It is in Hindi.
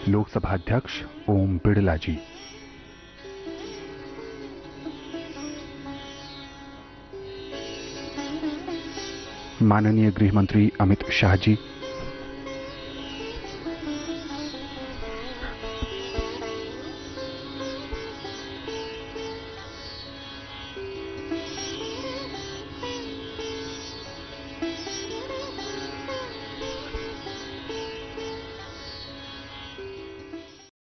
लोकसभा अध्यक्ष ओम बिड़ला जी। माननीय गृह मंत्री अमित शाह जी,